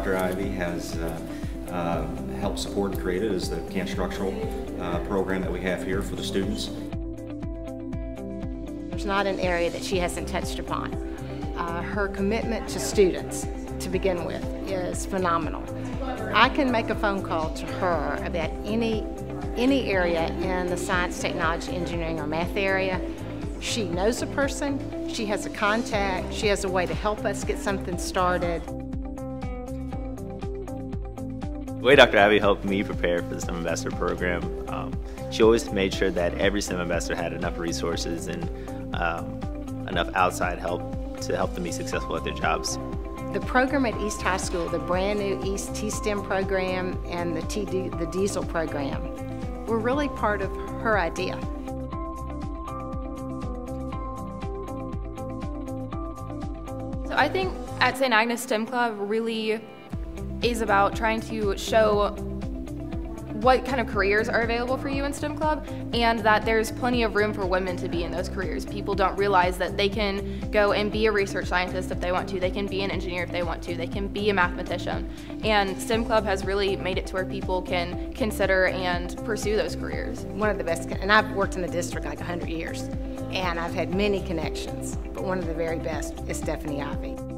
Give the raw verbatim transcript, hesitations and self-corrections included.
Doctor Ivey has uh, uh, helped support and created is the Can Structural uh, program that we have here for the students. There's not an area that she hasn't touched upon. Uh, her commitment to students, to begin with, is phenomenal. I can make a phone call to her about any, any area in the science, technology, engineering, or math area. She knows a person, she has a contact, she has a way to help us get something started. The way Doctor Ivey helped me prepare for the STEM Ambassador program, um, she always made sure that every STEM Ambassador had enough resources and um, enough outside help to help them be successful at their jobs. The program at East High School, the brand new East T-STEM program and the, T D, the Diesel program, were really part of her idea. So I think at Saint Agnes STEM Club really is about trying to show what kind of careers are available for you in STEM Club, and that there's plenty of room for women to be in those careers. People don't realize that they can go and be a research scientist if they want to, they can be an engineer if they want to, they can be a mathematician. And STEM Club has really made it to where people can consider and pursue those careers. One of the best, and I've worked in the district like a hundred years, and I've had many connections, but one of the very best is Stephanie Ivey.